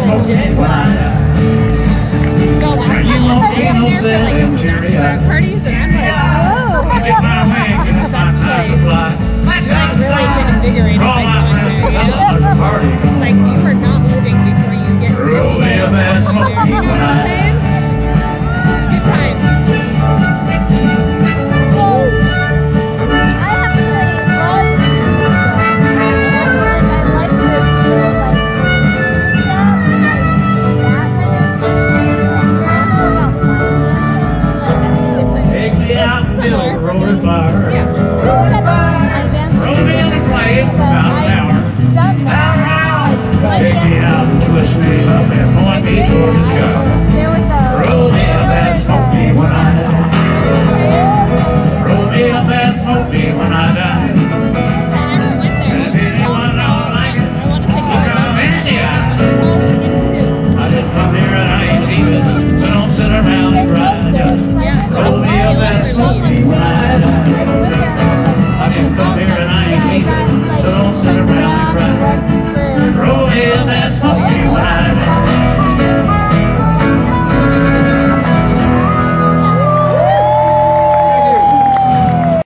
smoke me when I die. You won't see no cemetery. Parties and I'm like, oh, Get my wings, it's my time to fly. it's like really invigorating. Roll my wings, there's a party. Like you are not moving before you get Roll me up and smoke me you know when what I'm I die. saying? Good times. Take me out in the middle of the road and fire. Roll me on the plane for about an hour. Take me out and twist me up and point me toward the sky. Roll me up and smoke me when I die. Roll me up and smoke me when I die. And if anyone don't like it, look out in the eye. I just come here and I ain't leaving, so don't sit around and cry. Just roll me up and smoke me when I die. I just come here and I ain't leaving.